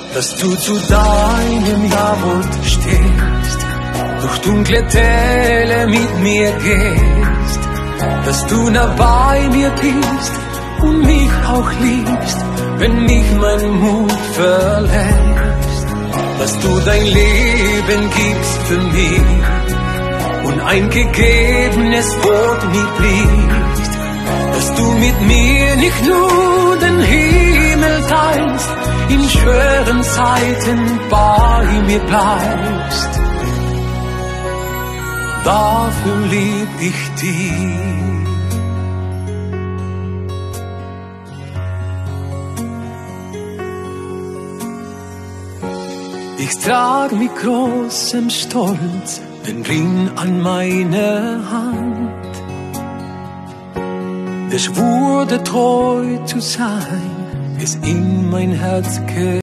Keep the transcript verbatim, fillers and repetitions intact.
dass du zu deinem Jawort stehst, durch dunkle Täler mit mir gehst, dass du nah bei mir bist und mich auch liebst, wenn mich mein Mut verlässt, dass du dein Leben gibst für mich und ein gegebenes Wort mitbliebst, dass du mit mir nicht nur den Himmel teilst, in schweren Zeiten bei mir bleibst. Dafür lieb ich dich. Ich trag mit großem Stolz den Ring an meiner Hand. Der Schwur, der treu zu sein, ist in mein Herz gehört.